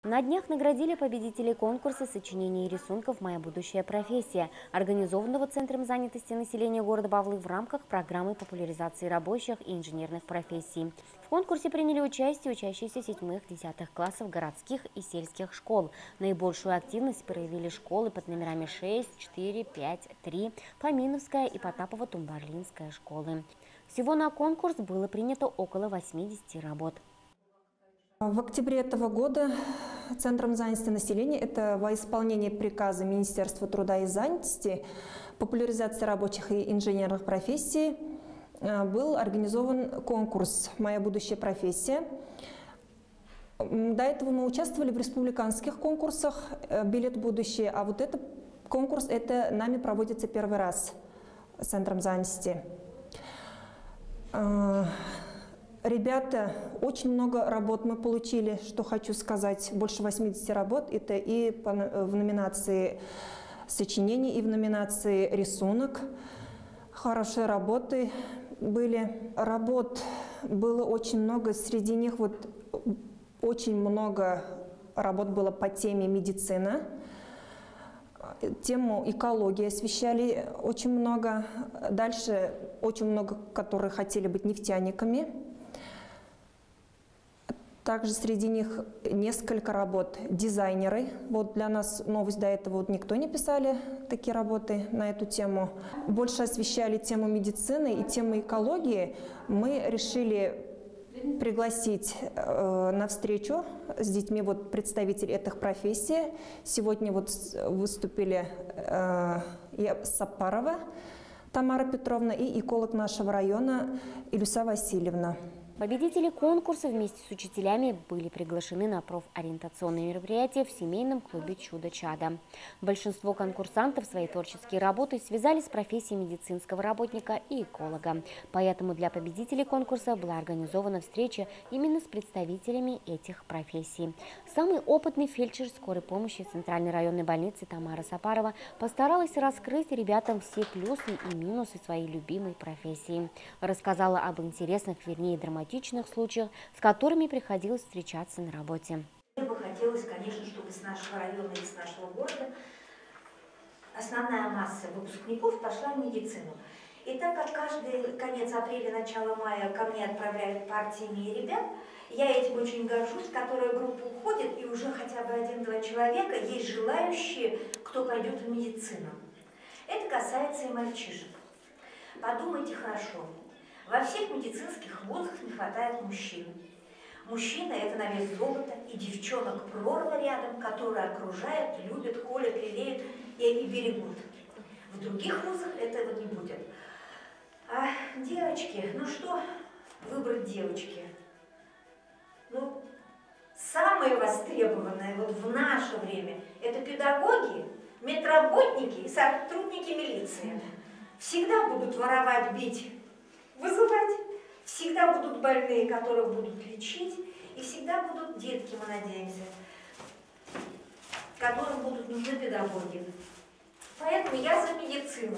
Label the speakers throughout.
Speaker 1: На днях наградили победителей конкурса сочинений и рисунков «Моя будущая профессия», организованного Центром занятости населения города Бавлы в рамках программы популяризации рабочих и инженерных профессий. В конкурсе приняли участие учащиеся 7-10 классов городских и сельских школ. Наибольшую активность проявили школы под номерами 6, 4, 5, 3, Фоминовская и Потапово-Тумбарлинская школы. Всего на конкурс было принято около 80 работ.
Speaker 2: В октябре этого года Центром занятости населения, это во исполнение приказа Министерства труда и занятости, популяризации рабочих и инженерных профессий, был организован конкурс «Моя будущая профессия». До этого мы участвовали в республиканских конкурсах «Билет в будущее», а вот этот конкурс это нами проводится первый раз Центром занятости. Ребята, очень много работ мы получили, что хочу сказать, больше 80 работ. Это и в номинации сочинений, и в номинации рисунок. Хорошие работы были. Работ было очень много, среди них вот очень много работ было по теме медицина. Тему экологии освещали очень много. Дальше очень много, которые хотели быть нефтяниками. Также среди них несколько работ дизайнеры. Вот для нас новость, до этого вот никто не писали такие работы на эту тему. Больше освещали тему медицины и тему экологии. Мы решили пригласить на встречу с детьми вот представителей этих профессий. Сегодня вот выступили Сапарова Тамара Петровна и эколог нашего района Илюса Васильевна.
Speaker 1: Победители конкурса вместе с учителями были приглашены на профориентационные мероприятия в семейном клубе «Чудо-Чадо». Большинство конкурсантов свои творческие работы связали с профессией медицинского работника и эколога. Поэтому для победителей конкурса была организована встреча именно с представителями этих профессий. Самый опытный фельдшер скорой помощи Центральной районной больницы Тамара Сапарова постаралась раскрыть ребятам все плюсы и минусы своей любимой профессии. Рассказала об интересных, вернее, драматичных случаях, с которыми приходилось встречаться на работе.
Speaker 3: Мне бы хотелось, конечно, чтобы с нашего района и с нашего города основная масса выпускников пошла в медицину. И так как каждый конец апреля, начало мая ко мне отправляют партиями ребят, я этим очень горжусь, которая группа уходит, и уже хотя бы 1-2 человека есть желающие, кто пойдет в медицину. Это касается и мальчишек. Подумайте хорошо. Во всех медицинских вузах не хватает мужчин. Мужчина – это на вес золота, и девчонок прорва рядом, которые окружают, любят, холят, лелеют и берегут. В других вузах этого не будет. А девочки, ну что выбрать девочки? Ну, самые востребованные вот в наше время – это педагоги, медработники и сотрудники милиции. Всегда будут воровать, бить, вызывать. Всегда будут больные, которых будут лечить, и всегда будут детки, мы надеемся, которым будут нужны педагоги. Поэтому я за медицину.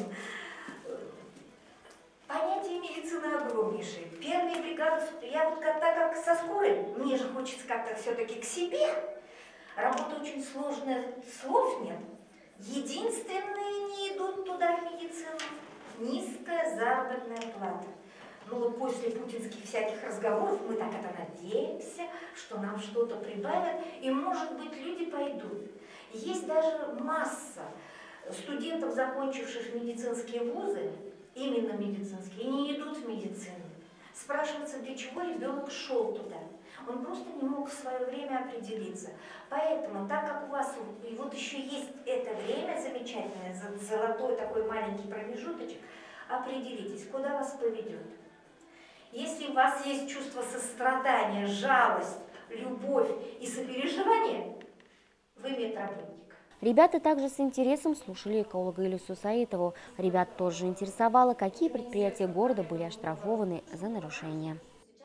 Speaker 3: Понятие медицины огромнейшее. Первые бригады, я вот так как со скорой, мне же хочется как-то все-таки к себе. Работа очень сложная, слов нет. Единственные не идут туда в медицину. Низкая заработная плата. Ну вот после путинских всяких разговоров мы так это надеемся, что нам что-то прибавят, и может быть люди пойдут. Есть даже масса студентов, закончивших медицинские вузы, именно медицинские, и не идут в медицину. Спрашивается, для чего ребенок шел туда. Он просто не мог в свое время определиться. Поэтому, так как у вас и вот еще есть это время замечательное, золотой такой маленький промежуточек, определитесь, куда вас поведет. Если у вас есть чувство сострадания, жалость, любовь и сопереживание, вы медработник.
Speaker 1: Ребята также с интересом слушали эколога Илюсу Саитову. Ребят тоже интересовало, какие предприятия города были оштрафованы за нарушения.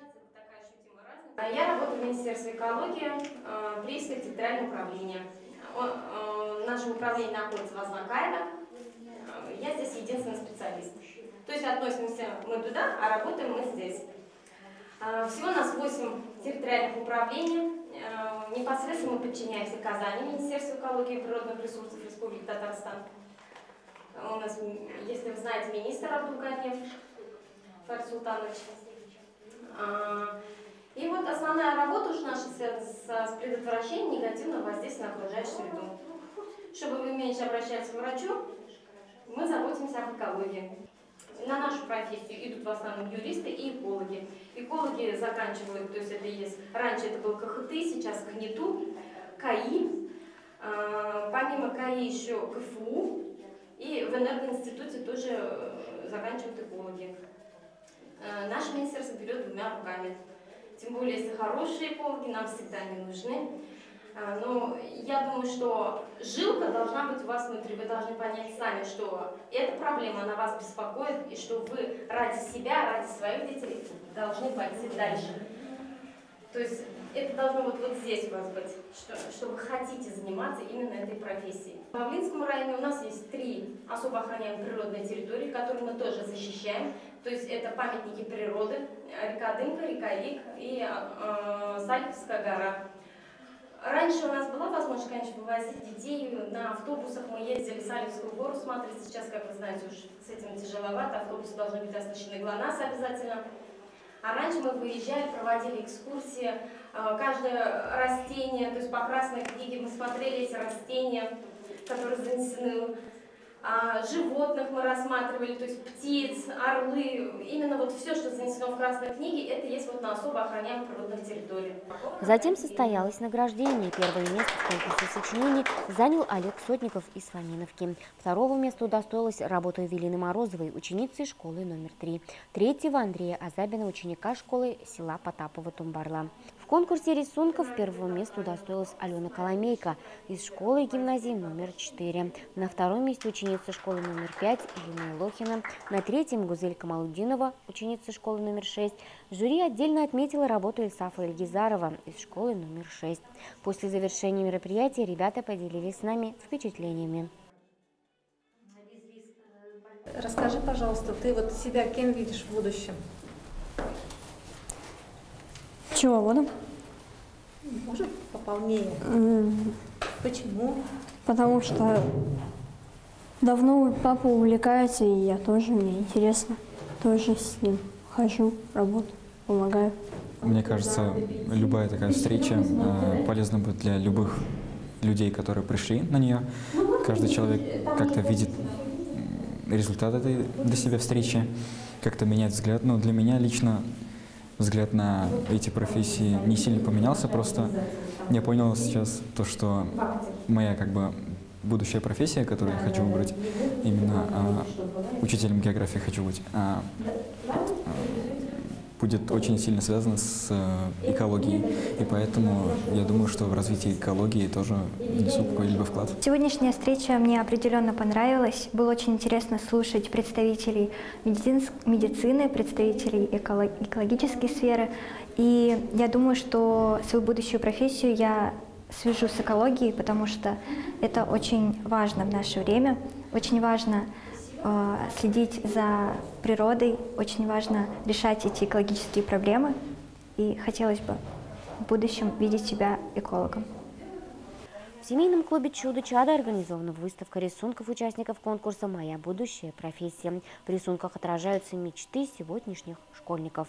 Speaker 4: Я работаю в Министерстве экологии при территориальном управлении. Наше управление находится в Азнакаево. Я здесь единственный специалист. То есть относимся мы туда, а работаем мы здесь. Всего у нас 8 территориальных управлений. непосредственно мы подчиняемся Казани, Министерству экологии и природных ресурсов Республики Татарстан. У нас, если вы знаете, министр Абдулганиев Фарид Султанович. И вот основная работа уж наша связана с предотвращением негативного воздействия на окружающую среду. Чтобы вы меньше обращались к врачу, мы заботимся об экологии. На нашу профессию идут в основном юристы и экологи. Экологи заканчивают, то есть это есть, раньше это был КХТ, сейчас КНИТУ, КАИ, помимо КАИ еще КФУ, и в энергоинституте тоже заканчивают экологи. Наше министерство берет двумя руками. Тем более, если хорошие экологи, нам всегда не нужны. Но я думаю, что жилка должна быть у вас внутри. Вы должны понять сами, что эта проблема, она вас беспокоит, и что вы ради себя, ради своих детей должны пойти дальше. То есть это должно вот здесь у вас быть, что вы хотите заниматься именно этой профессией. В Павлинском районе у нас есть 3 особо охраняемые природные территории, которые мы тоже защищаем. То есть это памятники природы, река Дымка, река Ик и Сальковская гора. Раньше у нас была возможность, конечно, вывозить детей на автобусах. Мы ездили в Сальковскую гору смотрели. Сейчас, как вы знаете, уж с этим тяжеловато. Автобусы должны быть оснащены ГЛОНАСС обязательно. А раньше мы выезжали, проводили экскурсии. Каждое растение, то есть по Красной книге мы смотрели эти растения, которые занесены. Животных мы рассматривали, то есть птиц, орлы. Именно вот все, что занесено в Красной книге, это есть вот на особо охраняемых природных территориях.
Speaker 1: Затем состоялось награждение. Первое место в конкурсе сочинений занял Олег Сотников из Фоминовки. Второго места удостоилась работа Эвелины Морозовой, ученицы школы номер 3. Третьего Андрея Азабина, ученика школы села Потапова-Тумбарла. В конкурсе рисунков первого места удостоилась Алена Коломейко из школы и гимназии номер 4. На втором месте ученица школы номер 5 Елена Лохина. На третьем Гузель Камалудинова, ученица школы номер 6. Жюри отдельно отметила работу Ильсафа Ильгизарова из школы номер 6. После завершения мероприятия ребята поделились с нами впечатлениями.
Speaker 5: Расскажи, пожалуйста, ты вот себя кем видишь в будущем?
Speaker 6: Пчеловодом.
Speaker 5: Может, пополнее? Почему?
Speaker 6: Потому что давно папа увлекается, и я тоже, мне интересно. Тоже с ним хожу, работаю, помогаю.
Speaker 7: Мне кажется, любая такая встреча полезна будет для любых людей, которые пришли на нее. Каждый человек как-то видит результат этой для себя встречи, как-то меняет взгляд. Но для меня лично взгляд на эти профессии не сильно поменялся, просто я понял сейчас то, что моя будущая профессия, которую я хочу выбрать, именно учителем географии хочу быть, будет очень сильно связано с экологией. И поэтому я думаю, что в развитии экологии тоже внесу какой-либо вклад.
Speaker 8: Сегодняшняя встреча мне определенно понравилась. Было очень интересно слушать представителей медицины, представителей экологической сферы. И я думаю, что свою будущую профессию я свяжу с экологией, потому что это очень важно в наше время. Очень важно следить за природой, очень важно решать эти экологические проблемы. И хотелось бы в будущем видеть себя экологом.
Speaker 1: В семейном клубе «Чудо-Чадо» организована выставка рисунков участников конкурса «Моя будущая профессия». В рисунках отражаются мечты сегодняшних школьников.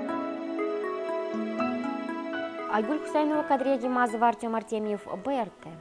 Speaker 1: Айгуль Хусайнова, Кадрия Гимазова, Артем Артемьев, БРТ.